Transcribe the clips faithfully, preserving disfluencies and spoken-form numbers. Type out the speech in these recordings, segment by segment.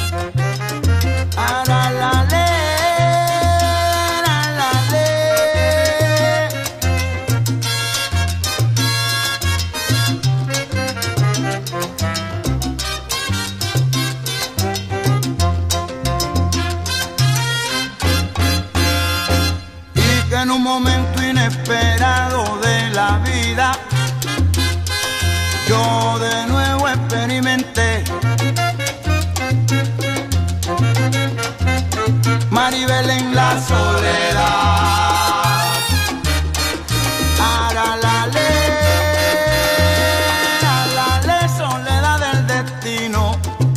En un momento inesperado de la vida, yo de nuevo experimenté Maribel en la soledad. Ara la ley, a la ley, soledad del destino.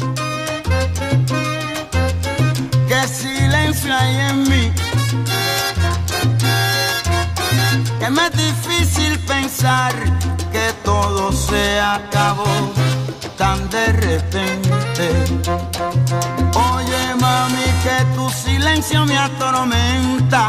Qué silencio hay en mí, que me es difícil pensar que todo se acabó tan de repente. Oye mami, que tu silencio me atormenta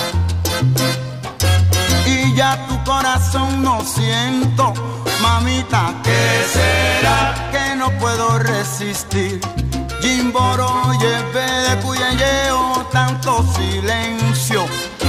y ya tu corazón no siento. Mamita, ¿qué será que no puedo resistir? Jimboro, lleve de cuyeyeo, tanto silencio.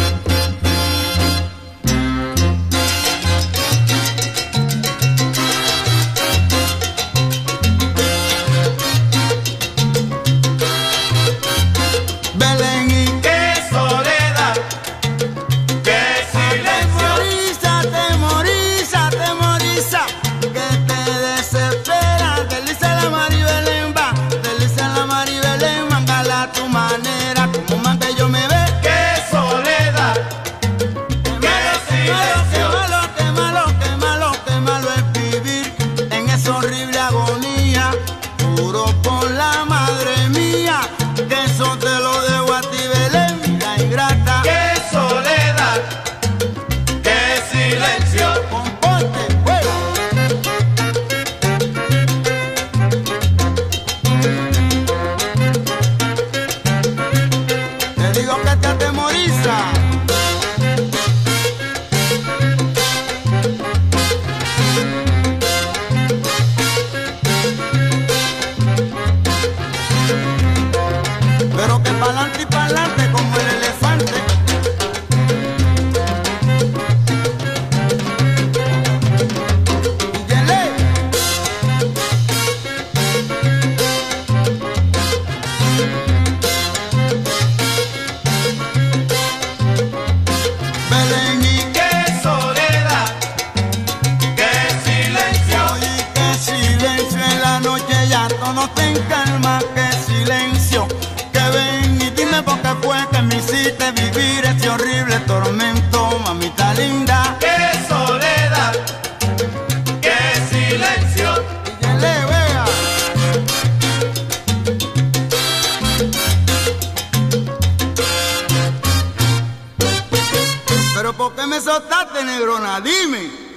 Negrona, dime.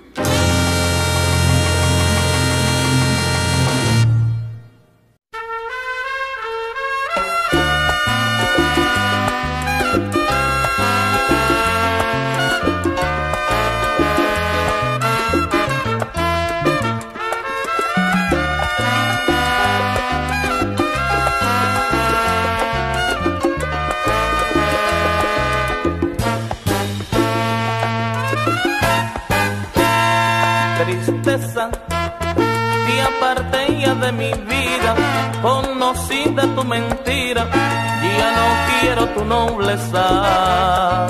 Tristeza, te aparté ya de mi vida, conocí de tu mentira, ya no quiero tu nobleza.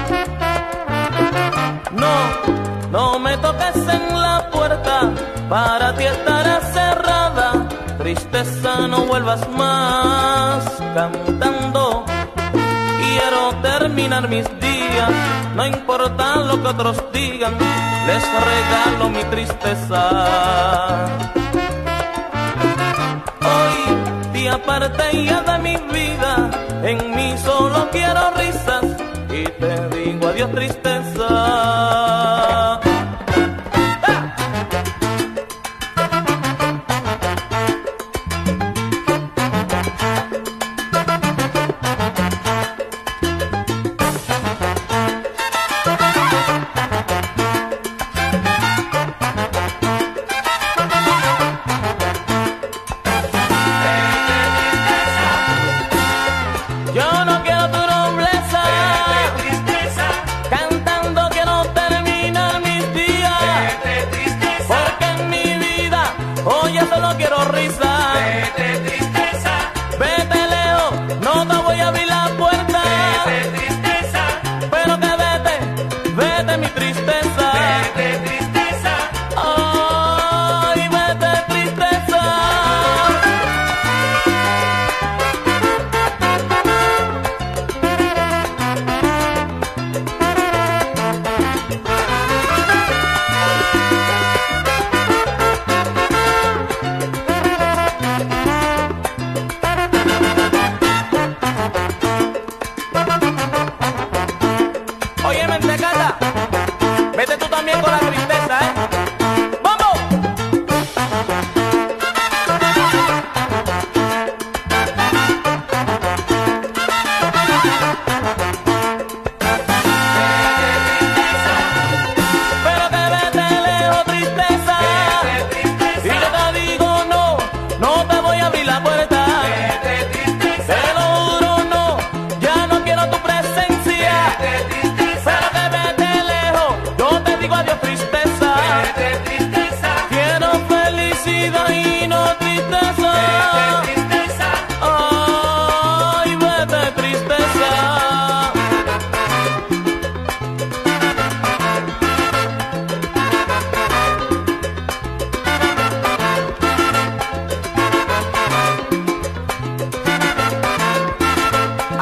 No, no me toques en la puerta, para ti estará cerrada. Tristeza, no vuelvas más cantando. Quiero terminar mis días, no importa lo que otros digan, les regalo mi tristeza. Hoy te aparté ya de mi vida, en mí solo quiero risas y te digo adiós tristeza.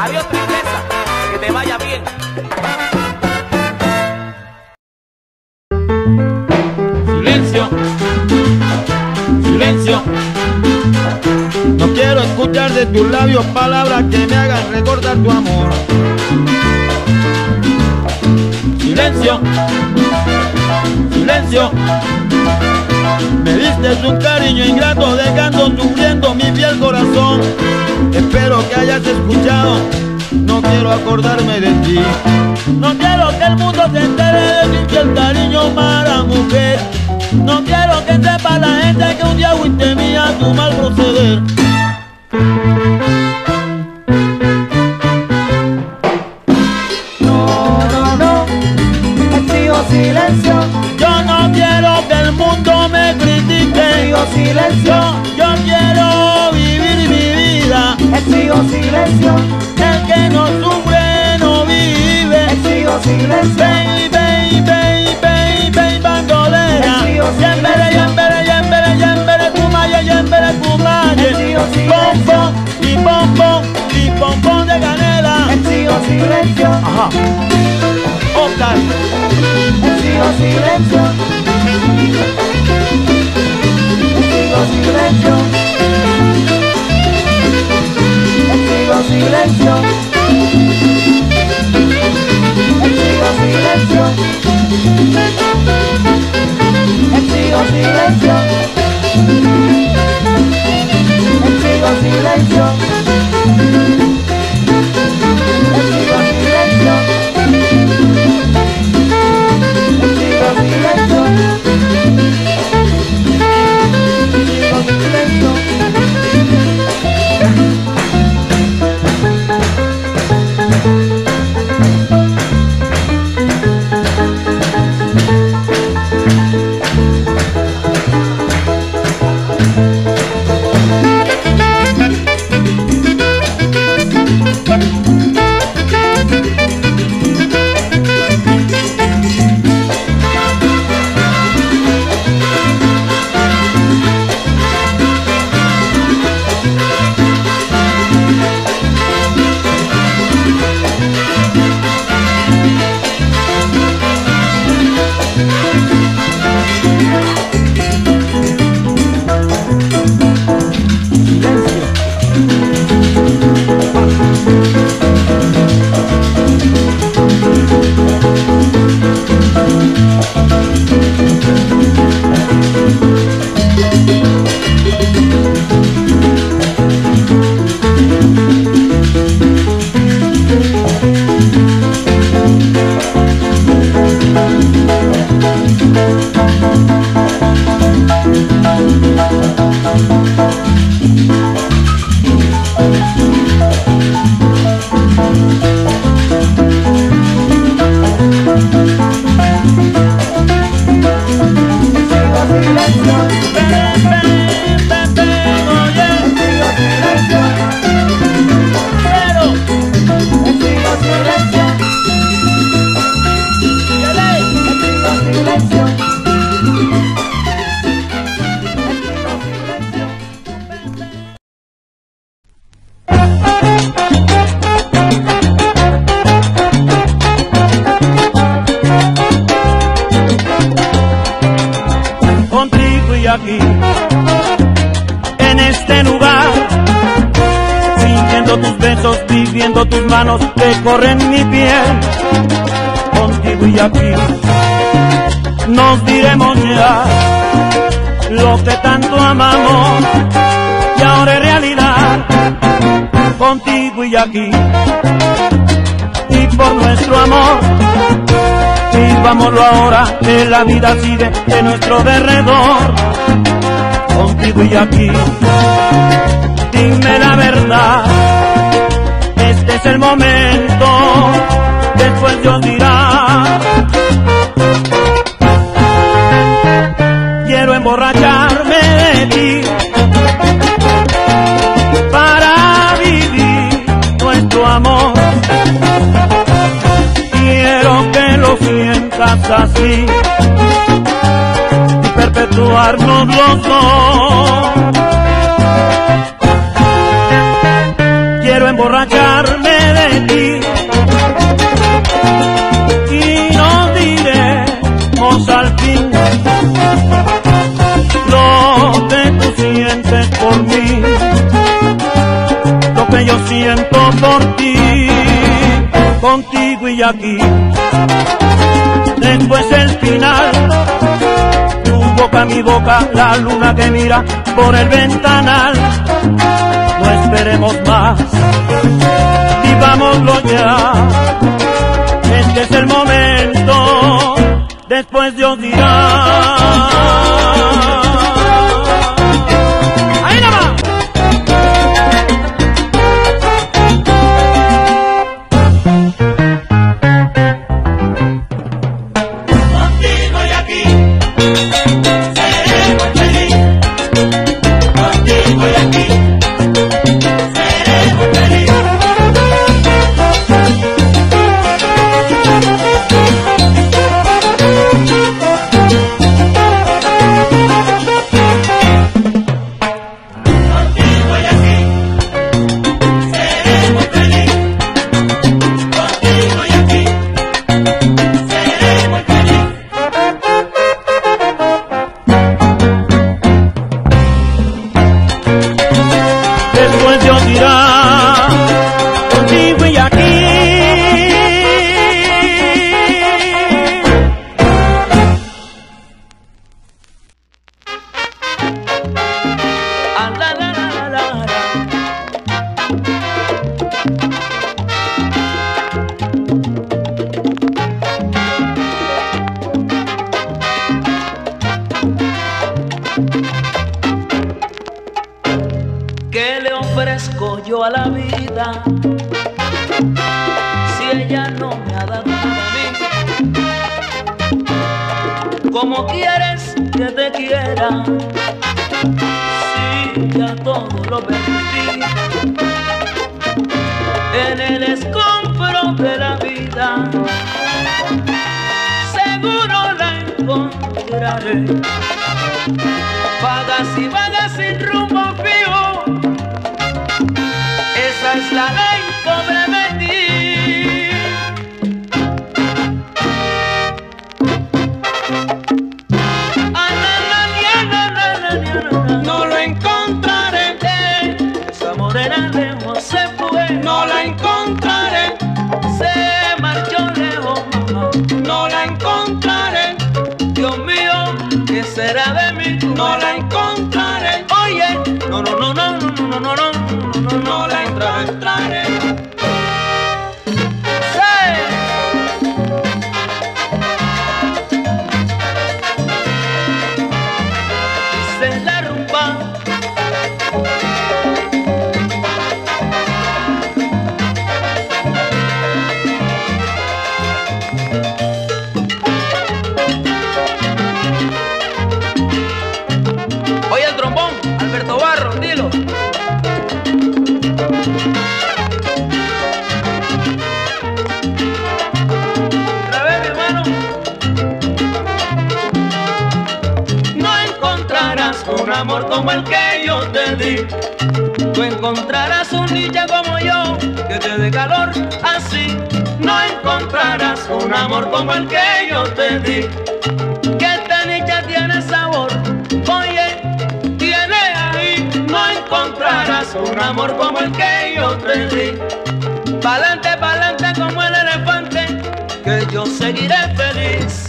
Adiós, tristeza, que te vaya bien. Silencio, silencio. No quiero escuchar de tus labios palabras que me hagan recordar tu amor. Silencio, silencio. Me diste un cariño ingrato, dejando sufriendo mi fiel corazón. Espero que hayas escuchado, no quiero acordarme de ti. No quiero que el mundo se entere de mi fiel cariño para mujer. No quiero que sepa la gente que un día fuiste mía tu mal proceder. No, no, no, exijo silencio. Yo no quiero que el mundo me critique. Exijo silencio. Yo, yo quiero vivir mi vida. Exijo silencio. El que no sufre no vive. Exijo silencio. Baby, baby, baby, baby, baby, bandolera. Exijo Yembere, silencio. yembere, yembere, yembere, kumaye, yembere, kumaye. Exijo silencio. Pompón, y pompón, y pompón de canela. Exijo silencio. Ajá. Oscar. Exijo silencio. Exijo silencio. Exijo silencio. Exijo silencio. Exijo silencio. Exijo silencio. Exijo silencio. Exijo silencio. Exijo silencio. Aquí, en este lugar, sintiendo tus besos, viviendo tus manos que corren mi piel. Contigo y aquí nos diremos ya lo que tanto amamos y ahora es realidad. Contigo y aquí, y por nuestro amor, vivámoslo ahora, que la vida sigue de nuestro derredor. Contigo y aquí, dime la verdad, este es el momento, después Dios dirá. Quiero emborracharme de ti para vivir nuestro amor. Quiero que lo sientas así y perpetuarnos los dos. quiero emborracharme de ti y nos diremos al fin lo que tú sientes por mí, lo que yo siento por ti, contigo y aquí. Después el final, tu boca, mi boca, la luna que mira por el ventanal. No esperemos más, vivámoslo ya. Este es el momento, después Dios dirá. ¡Ahí nada más! Contigo y aquí seremos felices. Contigo y aquí seremos felices. ¿Qué le ofrezco yo a la vida si ella no me ha dado nada a mí? ¿Cómo quieres que te quiera si ya todo lo perdí? En el escombro de la vida seguro la encontraré. Vagas y vagas sin rumbo fijo, esa es la ley, pobre de ti. No lo encontraré, esa morena lejos se fue, no la encontraré, se marchó lejos, mamá. no la encontraré, Dios mío, ¿qué será de mí? no la encontraré, Oye, no, no, no, no, no, no, no, no, no, no, no la encontraré. Se la rumba. Oye el trombón, Alberto Barro, dilo. Otra vez, mi hermano. No encontrarás un amor como el que yo te di. Tú encontrarás un niño como yo que te dé calor así. No encontrarás un amor como el que yo te di. Que esta niña tiene sabor. Oye, tiene ahí. No encontrarás un amor como el que yo te di. Pa'lante, pa'lante como el elefante, que yo seguiré feliz.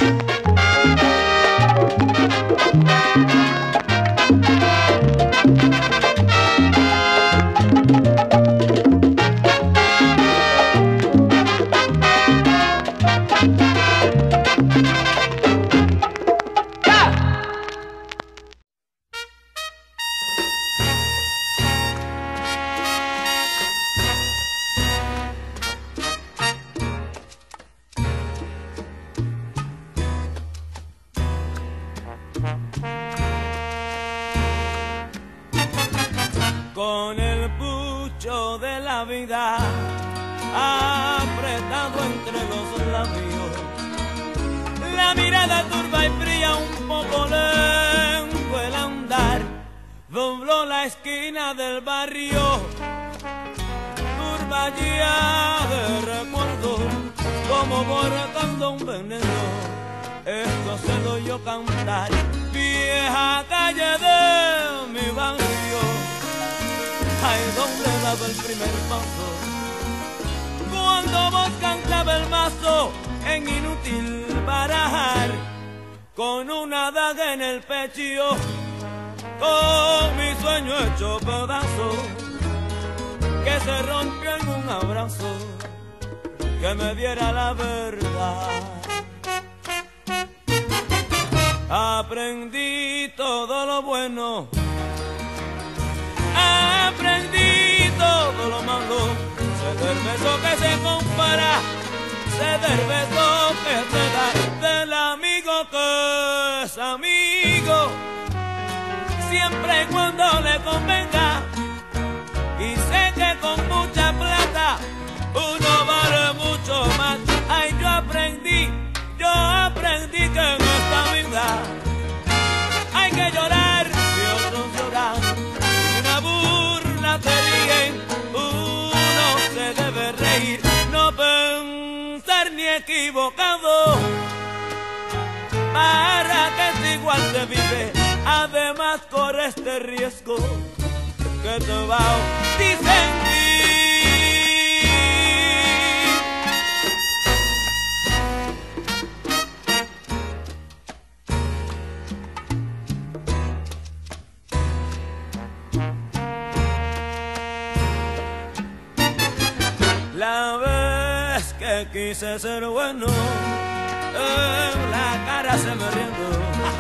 Con el pucho de la vida apretado entre los labios, la mirada turba y fría, un poco lento el andar, dobló la esquina del barrio. playa de recuerdo, como borrando un veneno. Esto se lo yo cantar, vieja calle de mi barrio, ahí donde daba el primer paso. Cuando vos cantaba el mazo en inútil barajar, con una daga en el pecho, con mi sueño hecho pedazo, que se rompió en un abrazo, que me diera la verdad. Aprendí todo lo bueno, aprendí todo lo malo, sé del beso que se compara, sé del beso que se da, del amigo que es amigo, siempre y cuando le convenga, y sé que con mucha plata uno vale mucho más. Ay, yo aprendí, yo aprendí que en esta vida hay que llorar si otros lloran, y una burla te ríen, uno se debe reír, no pensar ni equivocado, para que si igual se vive, además corre este riesgo que te va a disentir. La vez que quise ser bueno, en la cara se me riendo.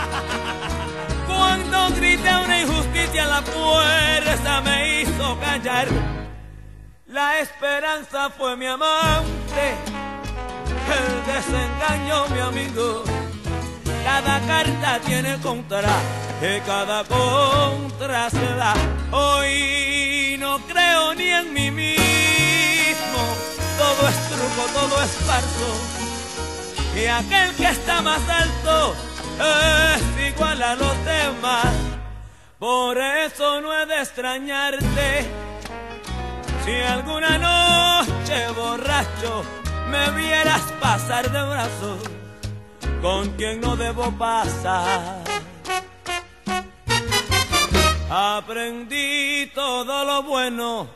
Cuando grité una injusticia, la fuerza me hizo callar. La esperanza fue mi amante, el desengaño mi amigo. Cada carta tiene contra, y cada contra se da. Hoy no creo ni en mí mismo, todo es truco, todo es falso, y aquel que está más alto es igual a los demás. Por eso no he de extrañarte si alguna noche borracho me vieras pasar de brazos con quien no debo pasar. Aprendí todo lo bueno,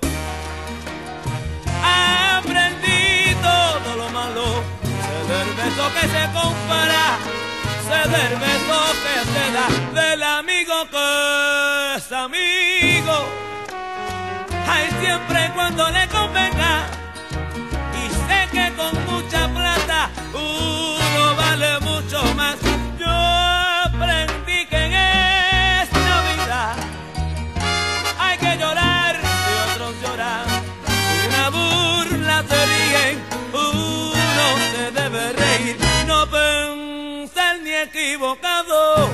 aprendí todo lo malo, sé del beso que se compara, sé del beso que se da, del amigo que es amigo, ay, siempre y cuando le convenga, y sé que con mucha plata uno vale mucho más. Yo aprendí que en esta vida hay que llorar si otros lloran, y una burla te ríen, uno se debe reír, no pensar ni equivocado,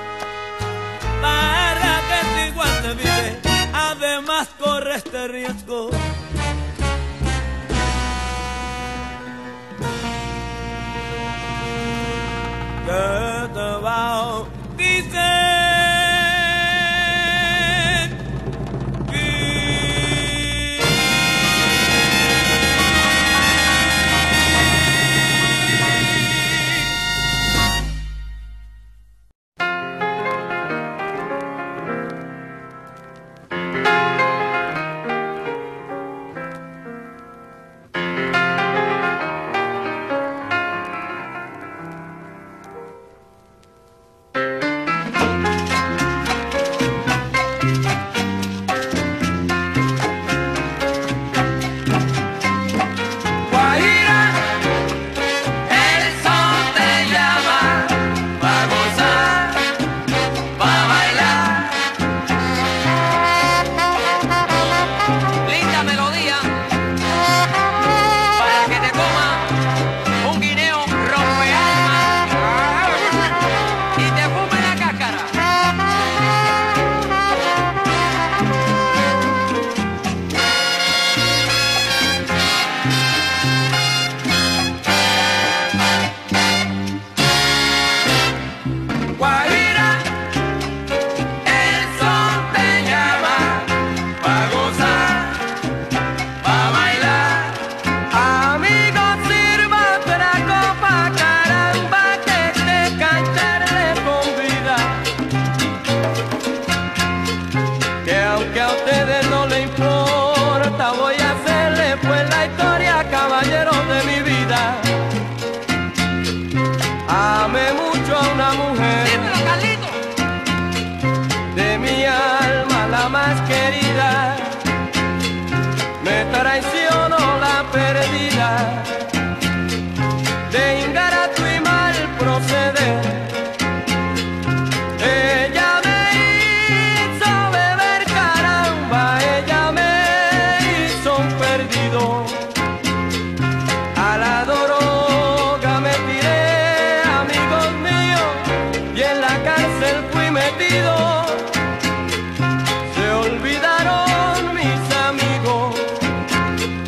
para que si igual se vive, además corre este riesgo. Que te va a dice nada voy a hacerle, pues la historia, caballero de mi vida. Amé mucho a una mujer. Dímelo, Carlito. De mi alma la más querida, me traicionó la perdida, de ingrato y mal proceder. Ella me hizo beber, caramba, ella me hizo un perdido. A la droga me tiré, amigos míos, y en la cárcel fui metido. Se olvidaron mis amigos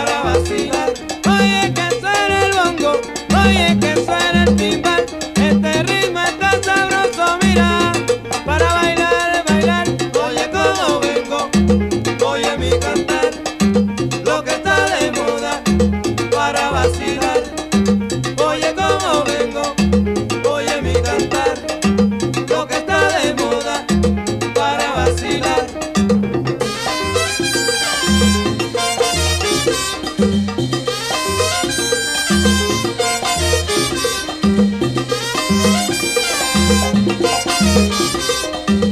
para vacilar. Oye que suena el bongo, oye que suena el timbal, este ritmo está sabroso, mira, para bailar, bailar. Oye cómo vengo, oye mi cantar, lo que está de moda para vacilar. Oye cómo vengo, oye mi cantar, lo que está de moda para vacilar.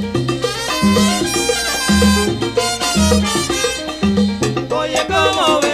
Oye cómo vengo.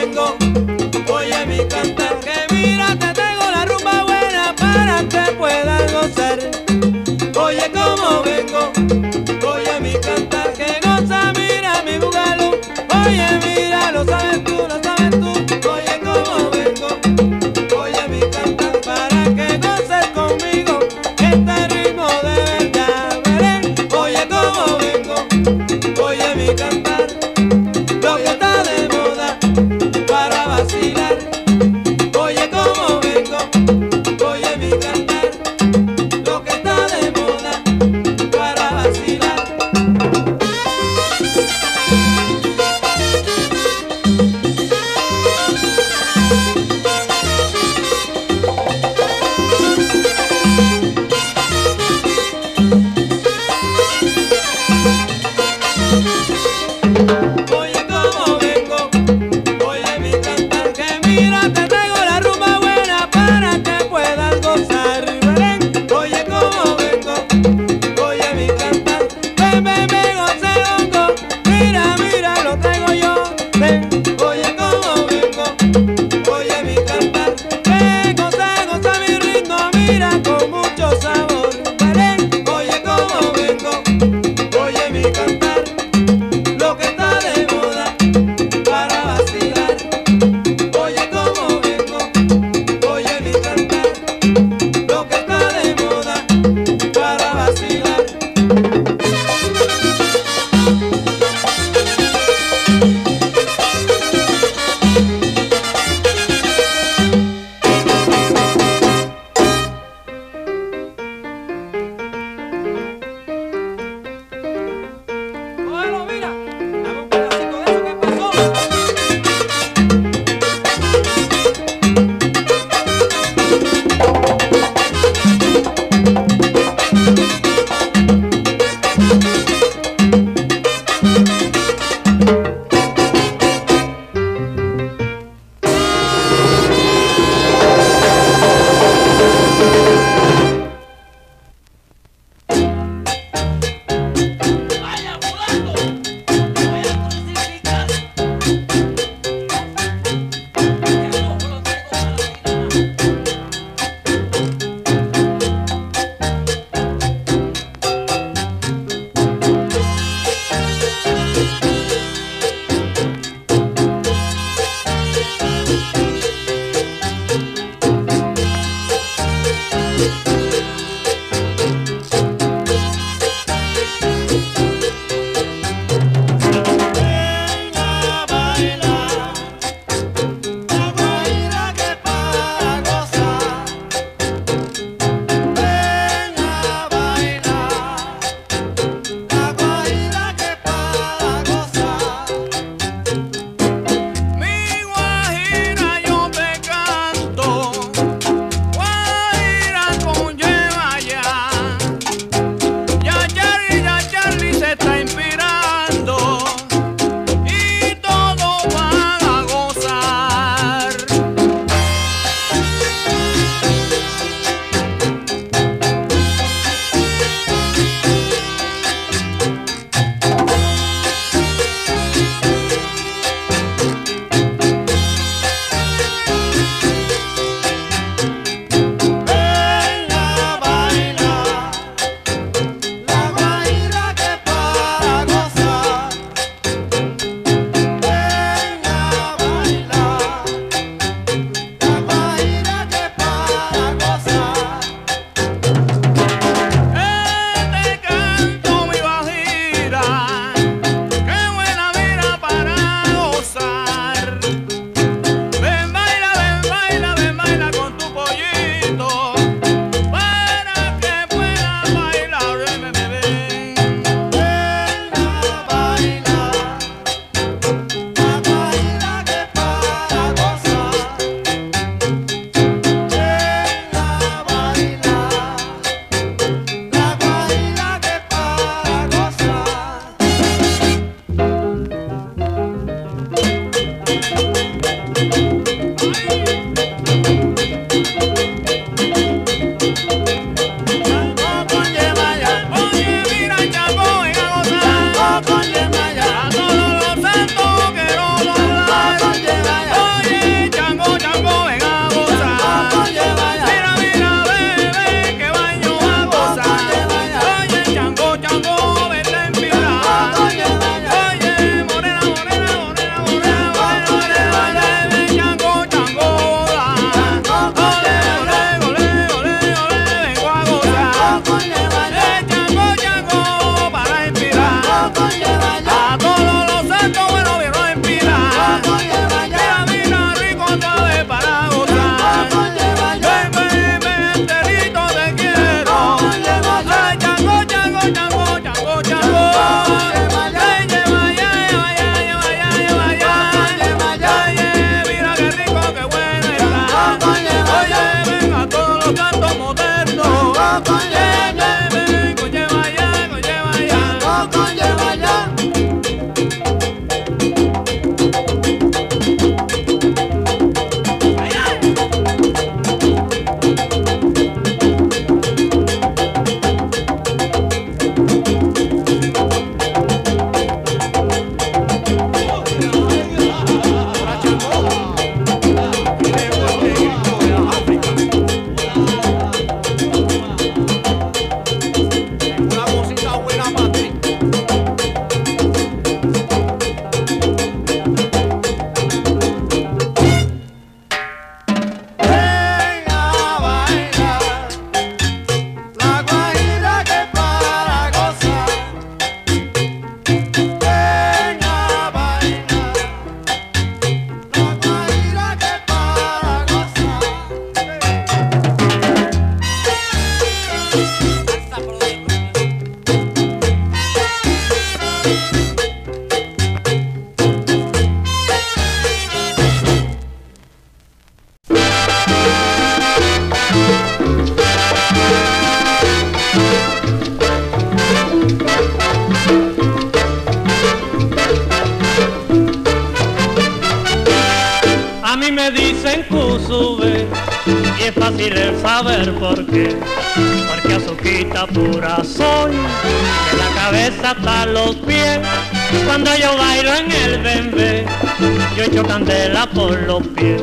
es fácil el saber por qué, porque azuquita pura soy, de la cabeza hasta los pies. Cuando yo bailo en el bembé, yo echo candela por los pies,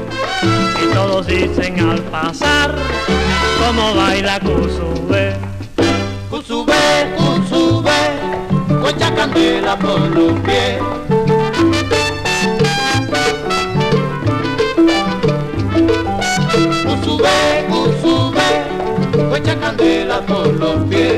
y todos dicen al pasar, cómo baila Cusubé. Cusubé, Cusubé, yo echa candela por los pies. Cusubé, Cusubé, yo echa candela por los pies.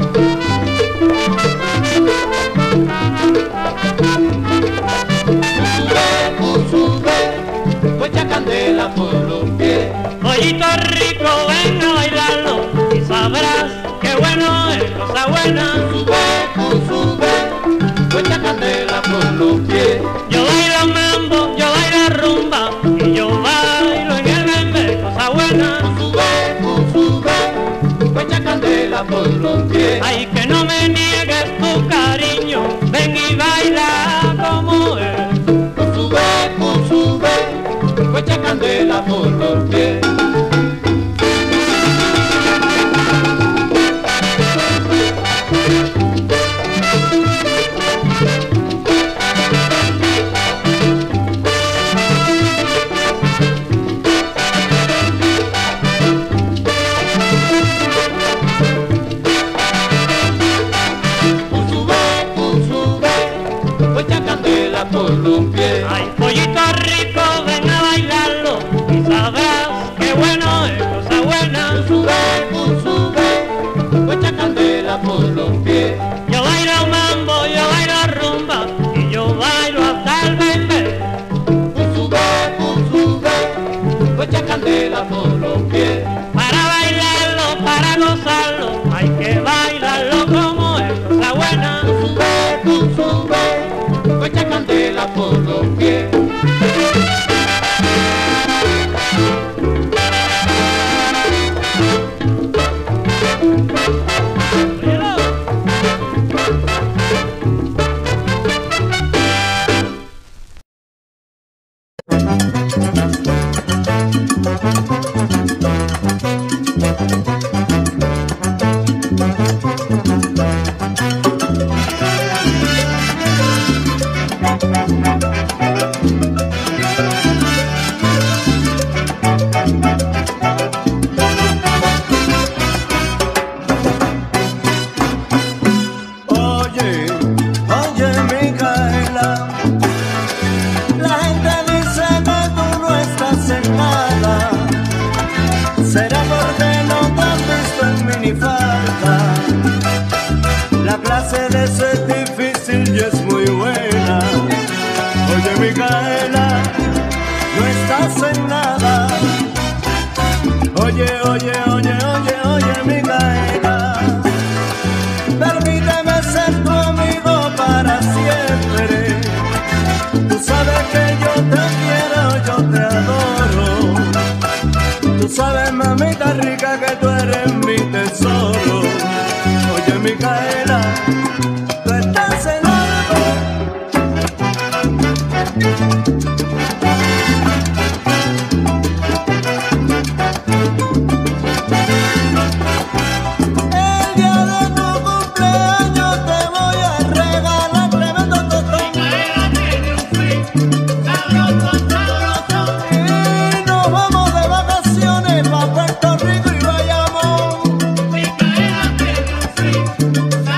Cusubé, Cusubé, yo echa candela por los pies. Pollito rico, ven a bailarlo y sabrás que bueno es cosa buena. Cusubé, Cusubé, yo echa candela por los pies. Yo bailo mambo, yo bailo rumba y yo bailo en el bembé, cosa buena. Cusubé, Cusubé, yo echa candela por los pies. Ay, que no me niegues tu cariño, ven y baila como es. Cusubé, Cusubé, yo echa candela por los pies. Cusubé, Será porque no te has visto en minifalda. La clase de eso es difícil y es muy buena. Oye, Micaela, no estás en nada. Oye, oye, oye, oye, oye, Micaela, permíteme ser tu amigo para siempre. Tú sabes que yo te quiero, yo te adoro. Tú sabes, mamita rica, que tú eres mi tesoro. Oye, Micaela, tú estás en algo. El día de tu cumpleaños te voy a regalar tremendo tostón. Micaela tiene un swing sabroso, sabroso. Y nos vamos de vacaciones pa' Puerto Rico y Bayamón. Micaela tiene un swing sabroso.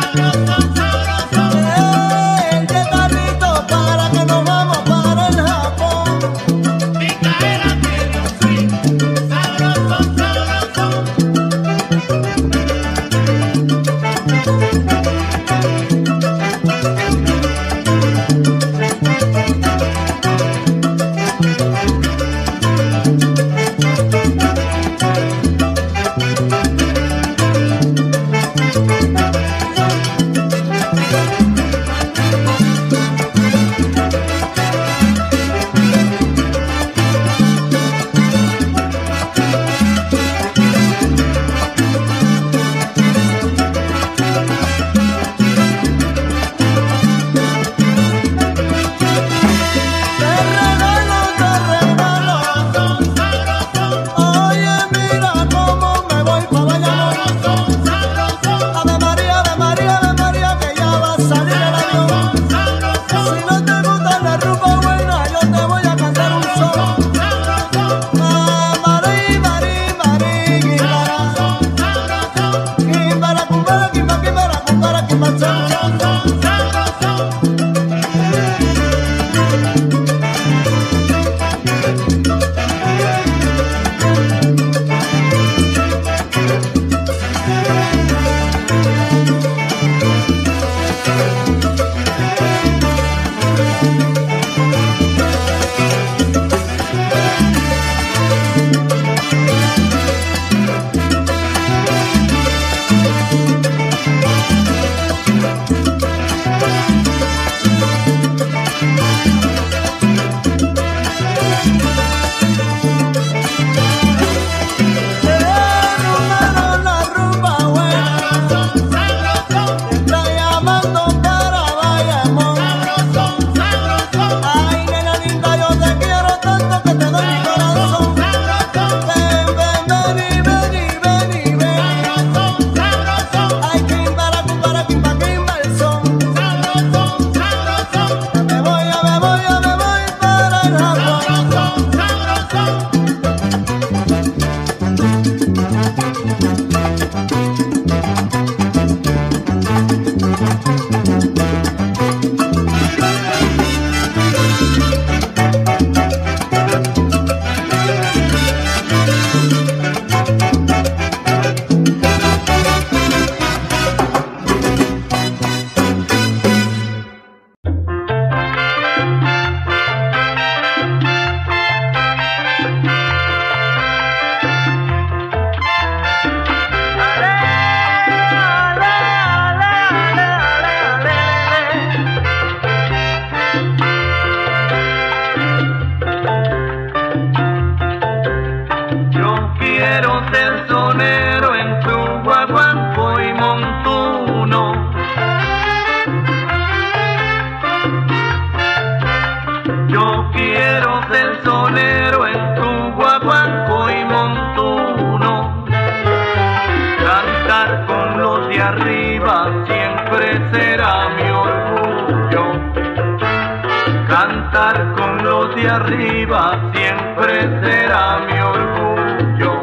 será mi orgullo.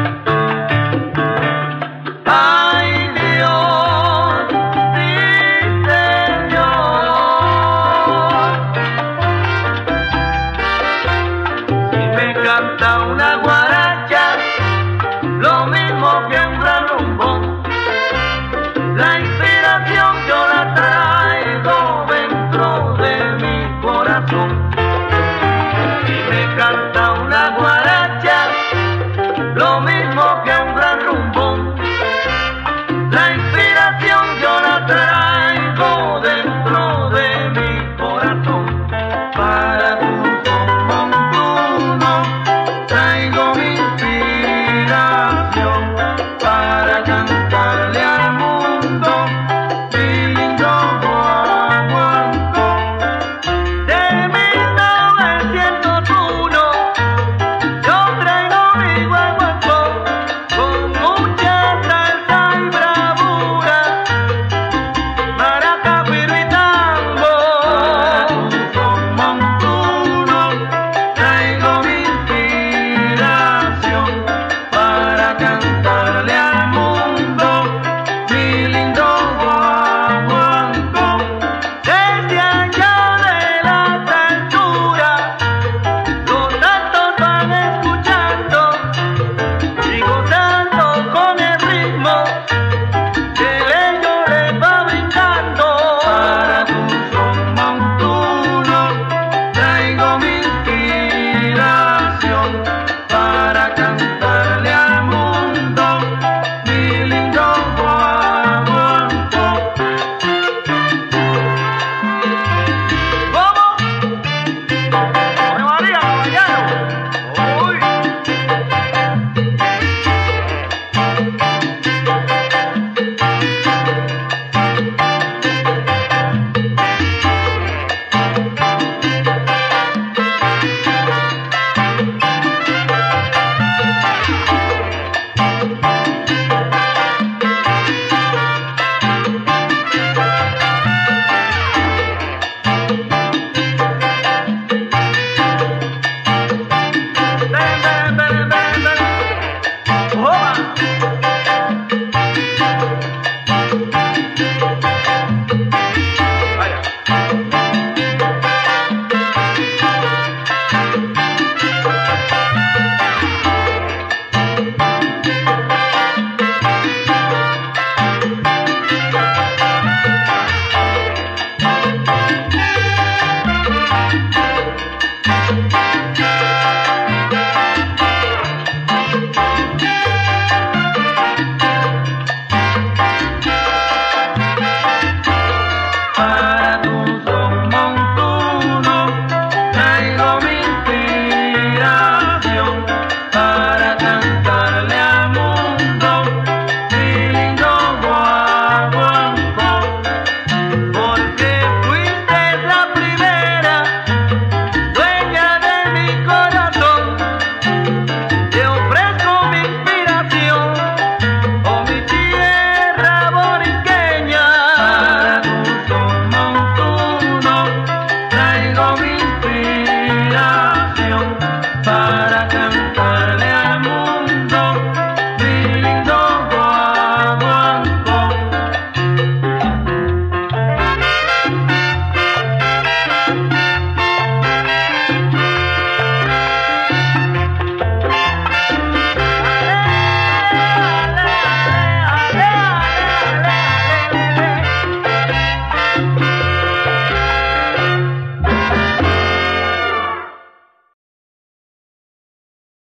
Ay Dios, sí Señor, si me canta una guardia